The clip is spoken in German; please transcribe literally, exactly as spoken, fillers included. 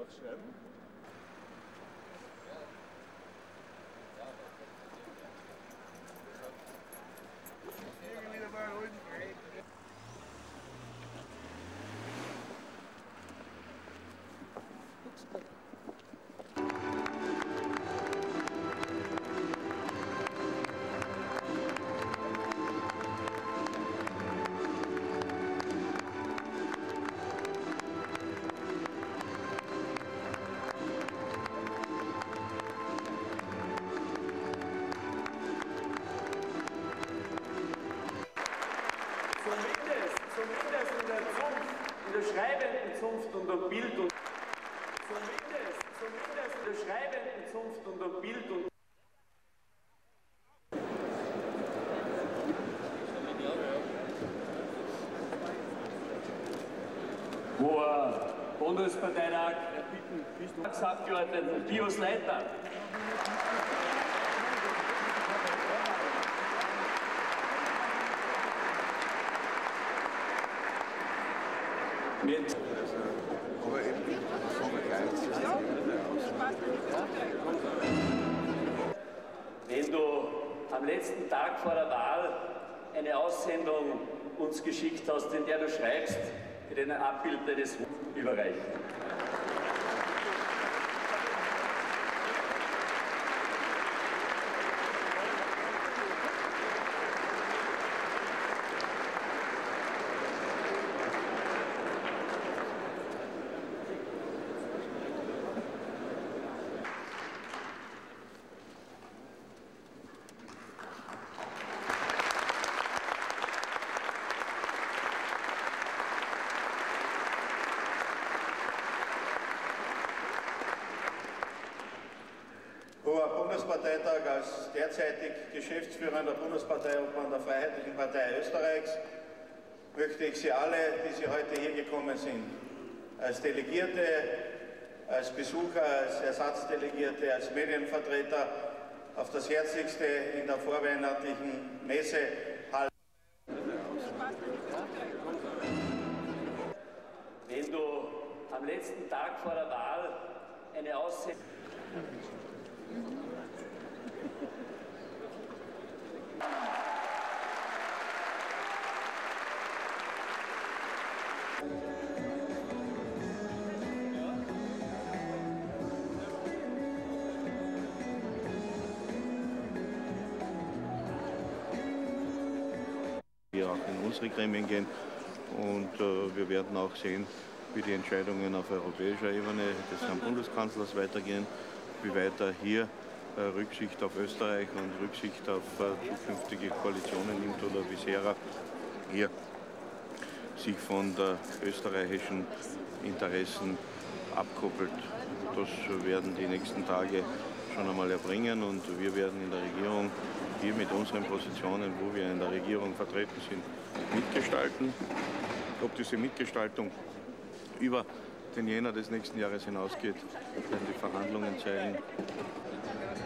was schreiben? Zumindest in der Zunft, in der schreibenden Zunft und der Bildung. Zumindest, zumindest in der schreibenden Zunft und der Bildung. Wo ein Bundesparteitag Abgeordneten Pius Leiter. Mit. Aber eben vom Wenn du am letzten Tag vor der Wahl eine Aussendung uns geschickt hast, in der du schreibst, mit einem Abbild deines überreichen. Hoher Bundesparteitag, als derzeitig geschäftsführender Bundesparteiobmann der Freiheitlichen Partei Österreichs möchte ich Sie alle, die Sie heute hier gekommen sind, als Delegierte, als Besucher, als Ersatzdelegierte, als Medienvertreter auf das Herzlichste in der vorweihnachtlichen Messe halten. Wenn du am letzten Tag vor der Wahl eine Aussendung wir auch in unsere Gremien gehen und äh, wir werden auch sehen, wie die Entscheidungen auf europäischer Ebene des Herrn Bundeskanzlers weitergehen, wie weit er hier äh, Rücksicht auf Österreich und Rücksicht auf äh, zukünftige Koalitionen nimmt oder wie sehr er hier sich von der österreichischen Interessen abkoppelt. Das werden die nächsten Tage schon einmal erbringen und wir werden in der Regierung hier mit unseren Positionen, wo wir in der Regierung vertreten sind, mitgestalten. Ob diese Mitgestaltung über den Jänner des nächsten Jahres hinausgeht, werden die Verhandlungen zeigen.